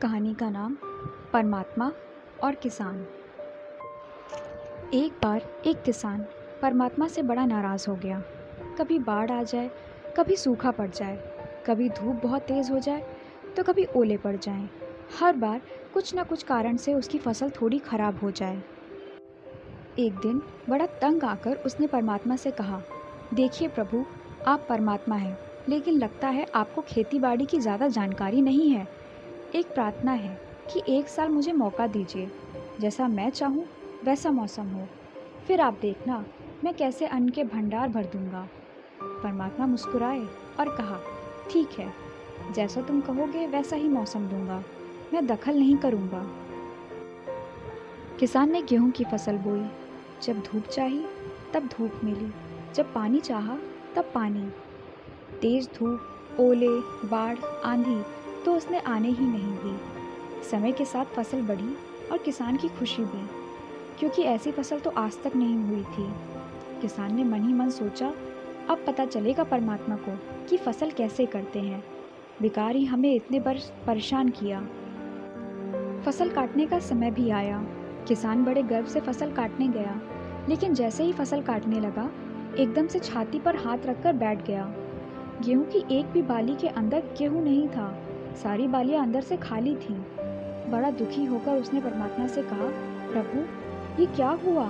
कहानी का नाम परमात्मा और किसान। एक बार एक किसान परमात्मा से बड़ा नाराज़ हो गया। कभी बाढ़ आ जाए, कभी सूखा पड़ जाए, कभी धूप बहुत तेज़ हो जाए तो कभी ओले पड़ जाएं। हर बार कुछ न कुछ कारण से उसकी फसल थोड़ी खराब हो जाए। एक दिन बड़ा तंग आकर उसने परमात्मा से कहा, देखिए प्रभु, आप परमात्मा हैं, लेकिन लगता है आपको खेती बाड़ी की ज़्यादा जानकारी नहीं है। एक प्रार्थना है कि एक साल मुझे मौका दीजिए, जैसा मैं चाहूँ वैसा मौसम हो, फिर आप देखना मैं कैसे अन्न के भंडार भर दूंगा। परमात्मा मुस्कुराए और कहा, ठीक है, जैसा तुम कहोगे वैसा ही मौसम दूंगा, मैं दखल नहीं करूंगा। किसान ने गेहूं की फसल बोई। जब धूप चाहिए तब धूप मिली, जब पानी चाहा तब पानी। तेज धूप, ओले, बाढ़, आंधी तो उसने आने ही नहीं दी। समय के साथ फसल बढ़ी और किसान की खुशी भी, क्योंकि ऐसी फसल तो आज तक नहीं हुई थी। किसान ने मन ही मन सोचा, अब पता चलेगा परमात्मा को कि फसल कैसे करते हैं। बेकार ही हमें इतने बरस परेशान किया। फसल काटने का समय भी आया। किसान बड़े गर्व से फसल काटने गया, लेकिन जैसे ही फसल काटने लगा, एकदम से छाती पर हाथ रखकर बैठ गया। गेहूं की एक भी बाली के अंदर गेहूं नहीं था, सारी बालियां अंदर से खाली थीं। बड़ा दुखी होकर उसने परमात्मा से कहा, प्रभु, ये क्या हुआ?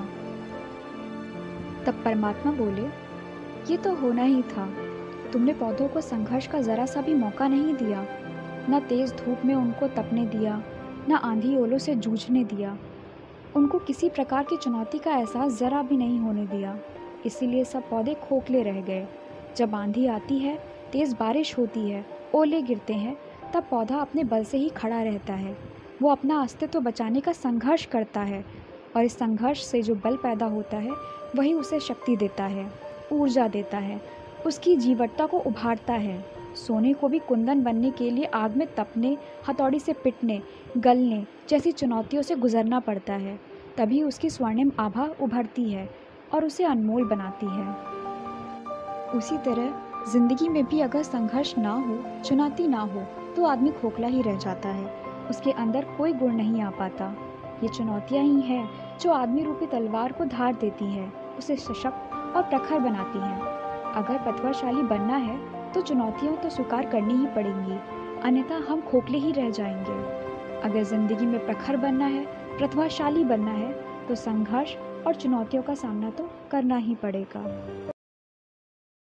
तब परमात्मा बोले, ये तो होना ही था। तुमने पौधों को संघर्ष का जरा सा भी मौका नहीं दिया। न तेज धूप में उनको तपने दिया, न आंधी ओलों से जूझने दिया। उनको किसी प्रकार की चुनौती का एहसास जरा भी नहीं होने दिया। इसीलिए सब पौधे खोखले रह गए। जब आंधी आती है, तेज़ बारिश होती है, ओले गिरते हैं, तब पौधा अपने बल से ही खड़ा रहता है। वो अपना अस्तित्व बचाने का संघर्ष करता है, और इस संघर्ष से जो बल पैदा होता है वही उसे शक्ति देता है, ऊर्जा देता है, उसकी जीवटता को उभारता है। सोने को भी कुंदन बनने के लिए आग में तपने, हथौड़ी से पिटने, गलने जैसी चुनौतियों से गुजरना पड़ता है। तभी उसकी स्वर्णिम आभा उभरती है और उसे अनमोल बनाती है। उसी तरह जिंदगी में भी अगर संघर्ष ना हो, चुनौती ना हो, तो आदमी खोखला ही रह जाता है। उसके अंदर कोई गुण नहीं आ पाता। ये चुनौतियाँ ही हैं जो आदमी रूपी तलवार को धार देती है, उसे सशक्त और प्रखर बनाती हैं। अगर पतवारशाली बनना है तो चुनौतियाँ तो स्वीकार करनी ही पड़ेंगी, अन्यथा हम खोखले ही रह जाएंगे। अगर जिंदगी में प्रखर बनना है, प्रतिभाशाली बनना है, तो संघर्ष और चुनौतियों का सामना तो करना ही पड़ेगा।